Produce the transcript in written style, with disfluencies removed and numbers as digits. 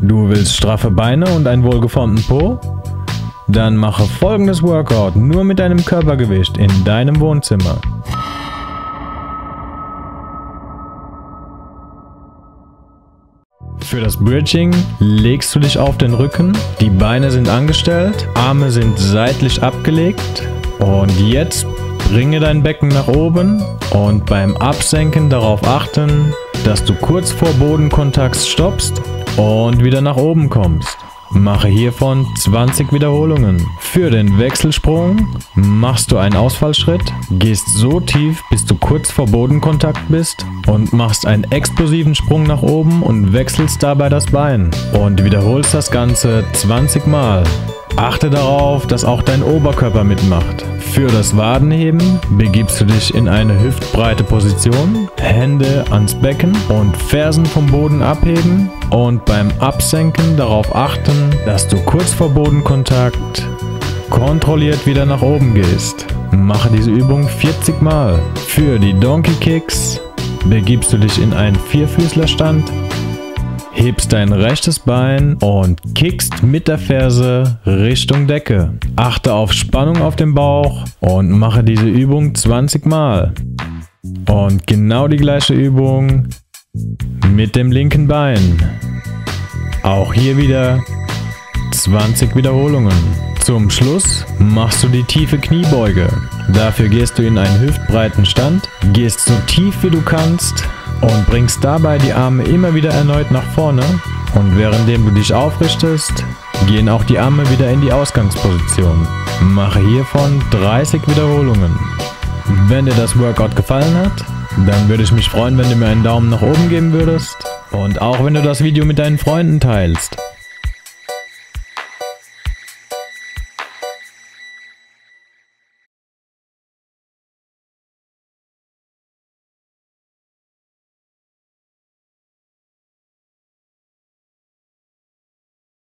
Du willst straffe Beine und einen wohlgeformten Po? Dann mache folgendes Workout nur mit deinem Körpergewicht in deinem Wohnzimmer. Für das Bridging legst du dich auf den Rücken, die Beine sind angestellt, Arme sind seitlich abgelegt und jetzt bringe dein Becken nach oben und beim Absenken darauf achten, dass du kurz vor Bodenkontakt stoppst und wieder nach oben kommst. Mache hiervon 20 Wiederholungen. Für den Wechselsprung machst du einen Ausfallschritt, gehst so tief, bis du kurz vor Bodenkontakt bist und machst einen explosiven Sprung nach oben und wechselst dabei das Bein und wiederholst das Ganze 20 Mal. Achte darauf, dass auch dein Oberkörper mitmacht. Für das Wadenheben begibst du dich in eine hüftbreite Position, Hände ans Becken und Fersen vom Boden abheben und beim Absenken darauf achten, dass du kurz vor Bodenkontakt kontrolliert wieder nach oben gehst. Mache diese Übung 40 Mal. Für die Donkey Kicks begibst du dich in einen Vierfüßlerstand, hebst dein rechtes Bein und kickst mit der Ferse Richtung Decke. Achte auf Spannung auf dem Bauch und mache diese Übung 20 Mal. Und genau die gleiche Übung mit dem linken Bein. Auch hier wieder 20 Wiederholungen. Zum Schluss machst du die tiefe Kniebeuge. Dafür gehst du in einen hüftbreiten Stand, gehst so tief wie du kannst und bringst dabei die Arme immer wieder erneut nach vorne und währenddem du dich aufrichtest, gehen auch die Arme wieder in die Ausgangsposition. Mache hiervon 30 Wiederholungen. Wenn dir das Workout gefallen hat, dann würde ich mich freuen, wenn du mir einen Daumen nach oben geben würdest und auch wenn du das Video mit deinen Freunden teilst.